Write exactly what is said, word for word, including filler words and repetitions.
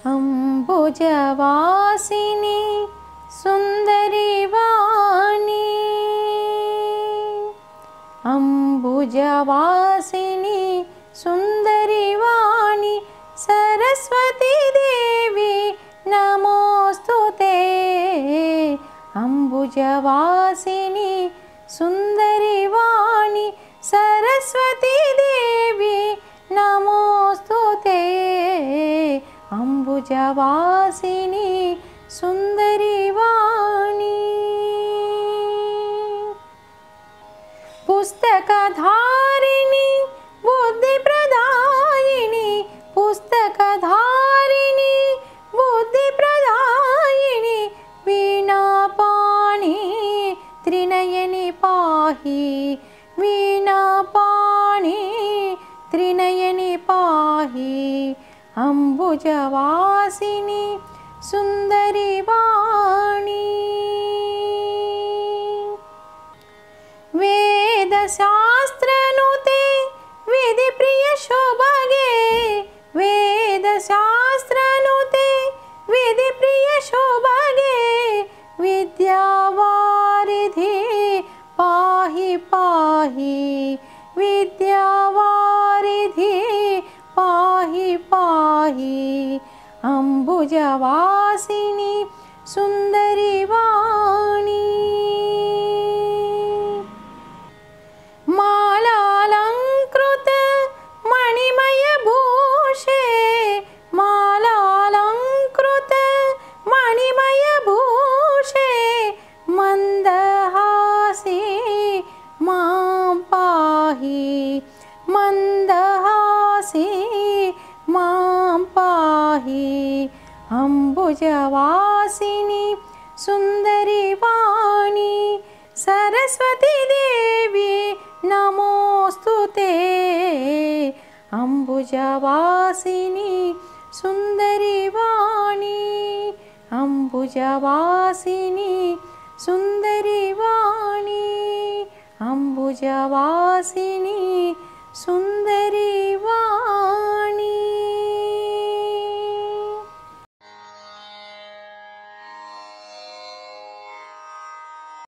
अंबुजवासिनी सुंदरी वाणी, अंबुजवासिनी सुंदरी वाणी सरस्वती देवी नमोस्तुते। अंबुजवासिनी सुंदरी वाणी सरस्वती देवी नमोस्तुते। अंबुजवासिनी सुंदरी वाणी। पुस्तकधारिणी बुद्धिप्रदायिनी, पुस्तकधारिणी बुद्धिप्रदायिनी वीणापाणि त्रिनयनि पाहि, वीणापाणि त्रिनयनि पाहि। अंबुजवासिनी सुंदरी वाणी। वेदशास्त्रनुते विधिप्रिय शोभगे, वेदशास्त्रनुते विधिप्रिय शोभगे विद्यावारिधि पाहि पाहि, विद्यावारिधि पाहि पाहि। अंबुजवासिनी सुंदरी वाणी। मालालंकृत मणिमय भूषे, मालालंकृत मणिमय भूषे मंदहासी मां पाहि, मंदहासी मां पाहि। अंबुजवासिनी सुंदरी वाणी सरस्वती देवी नमोस्तुते। अंबुजवासिनी सुंदरी वाणी, अंबुजवासिनी सुंदरी वाणी, अंबुजवासिनी